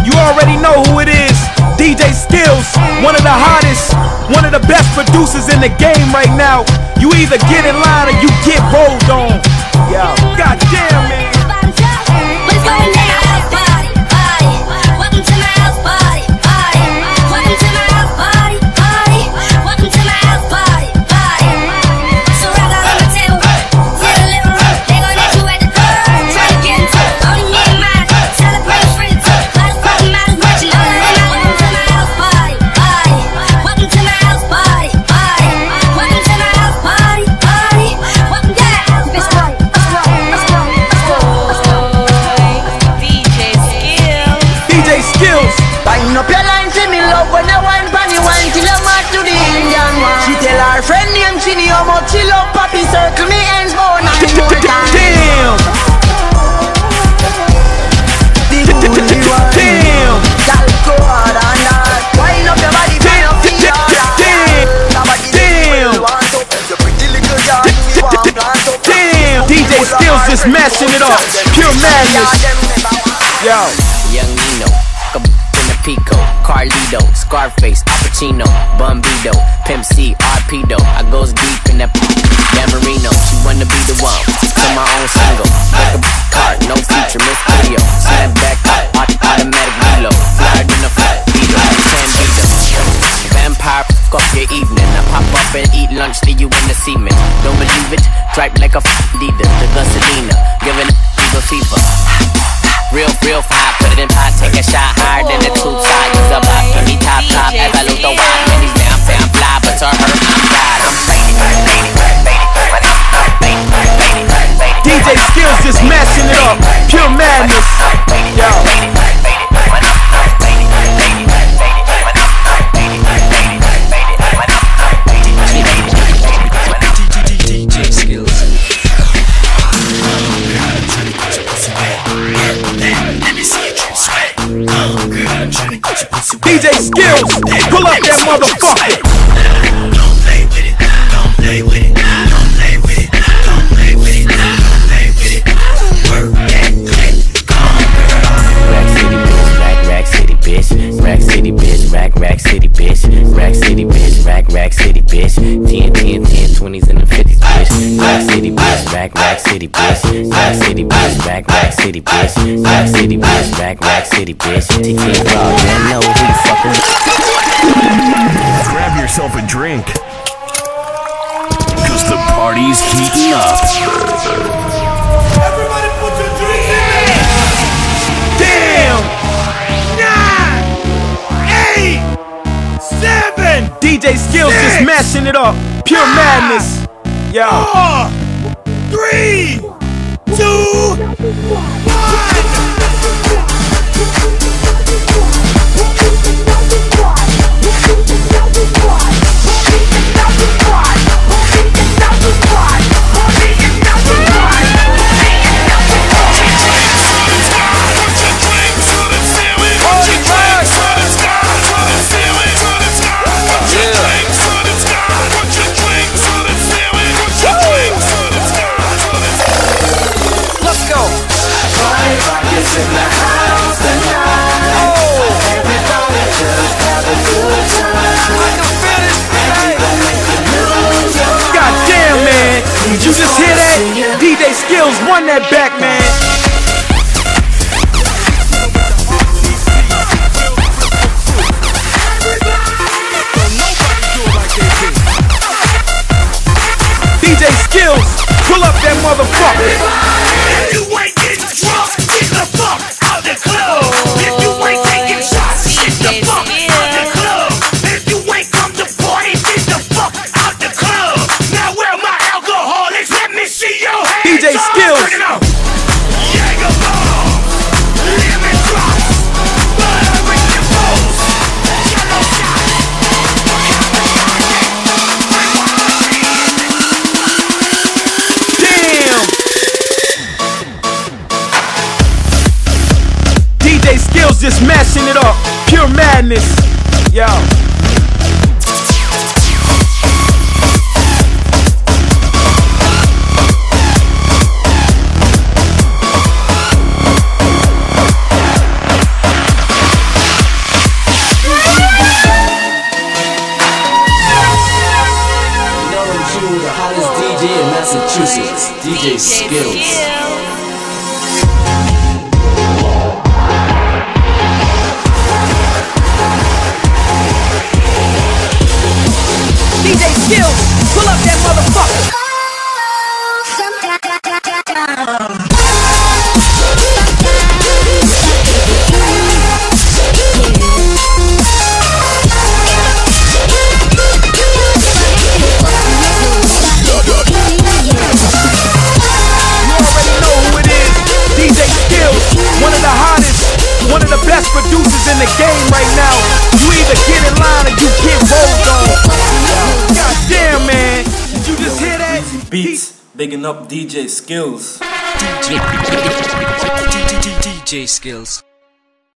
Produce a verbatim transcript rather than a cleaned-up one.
You already know who it is. D J Skills, one of the hottest, one of the best producers in the game right now. You either get in line or you get rolled on. Yo, goddamn, man. Chill up, papi, circle me hands more nine more times. Damn. Damn. Y'all go hard and hard. Wind up your body, wind up your heart. Damn. Damn. D J Skills just mashing it up. Pure madness. Yo. Young Nino, in the Pico, Carlito, Scarface, Al Pacino, Bumbido, Pimp C, R P Do. I goes deep in that Dan Marino. She wanna be the one, to my own single. Like a card, no feature, Miss Video. Snap back, automatic reload. Flyer than a flat beetle, ten beetle. Vampire, fuck up your evening. I pop up and eat lunch, leave you in the semen. Don't believe it? Dripe like a f***ing leader. The Gasolina, giving fever fever. Real, real fire, put it in pot, take a shot higher than the tube side. Use a block, give me top, top, as I look the wild. And he's down, down, fly, but to her, I'm fried. I'm faded, faded, faded, faded, faded. D J Skills just mashing it up. Pure madness. Yo. D J Skills. D J Skills, pull up that motherfucker. Don't play with it, don't play with it, don't play with it, don't play with it, don't play with it. Work that click, come on, girl. Rack City bitch, Rack City bitch, Rack City bitch, Rack Rack City bitch, Rack City bitch, Rack Rack City bitch, ten, ten, ten, twenties and the fifties bitch, Rack City bitch, Rack Rack City bitch, Rack City bitch, Rack Rack City bitch, Rack City bitch, Rack Rack City bitch, T K Raw, yeah, know who you fucking with. Grab yourself a drink, cause the party's heating up. Everybody put your drinks in. Damn. Nine, eight, seven. D J Skills six, just mashing it up. Pure five, madness. Yo. Four, three, two, one. In the house tonight. Oh. Everybody just have a good time. I can feel it. Hey. God damn, man. Did you just hear that? D J Skills won that back, man. D J Skills, pull up that motherfucker. If you ain't getting drunk, get the fuck out the club. If you ain't taking shots, get the fuck out the club. If you ain't come to party, get the fuck out the club. Now where my alcoholics? Let me see your hands. D J Skills. Bring it on. Jaeger bomb, lemon drops, butter with the balls, yellow shot. Damn. D J Skills just mashing it up. Pure madness. Yo. D J Skills. D J Skills, pull up that motherfucker. One of the best producers in the game right now. You either get in line or you get rolled on. God damn, man. Did you just hear that? Easy Beats, bigging up D J Skills. D J, D J Skills.